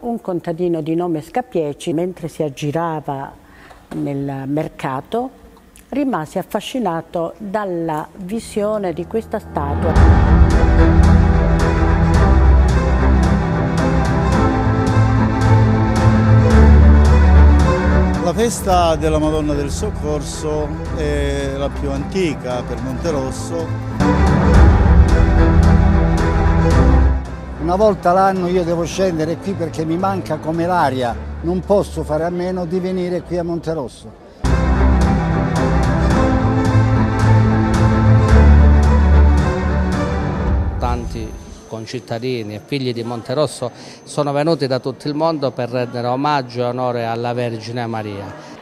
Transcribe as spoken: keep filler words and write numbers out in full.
Un contadino di nome Scapieci, mentre si aggirava nel mercato, rimase affascinato dalla visione di questa statua. La festa della Madonna del Soccorso è la più antica per Monterosso. Una volta l'anno io devo scendere qui perché mi manca come l'aria, non posso fare a meno di venire qui a Monterosso. Tanti concittadini e figli di Monterosso sono venuti da tutto il mondo per rendere omaggio e onore alla Vergine Maria.